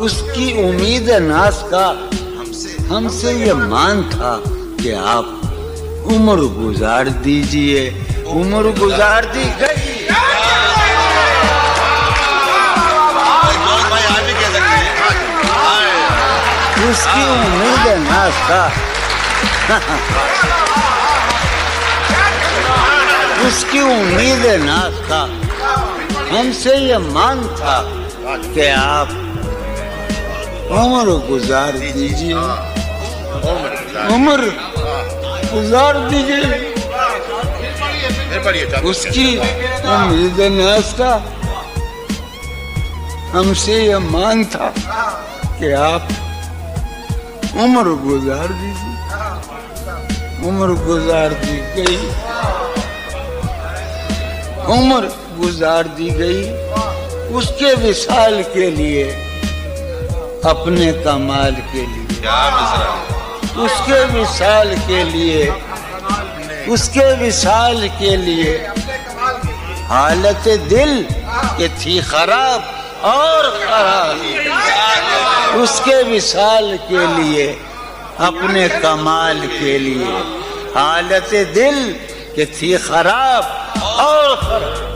उसकी उम्मीद नाज का हमसे ये मान था कि आप उम्र गुजार दीजिए। उम्र गुजार दी गई। उसकी उम्मीद नाज का उसकी उम्मीद नाज का हमसे ये मान था कि आप उम्र गुजार दीजिए। उम्र गुजार दीजिए। उसकी उम्मीद नाज का हमसे ये मान था कि आप उम्र गुजार दीजिए। उम्र गुजार दी गई। उम्र गुजार दी गई उसके विशाल के लिए, अपने कमाल के लिए। उसके विशाल के लिए, उसके विशाल के लिए हालत दिल के थी खराब और खराब। उसके विशाल के लिए, अपने कमाल के लिए हालत दिल के थी खराब और खराब।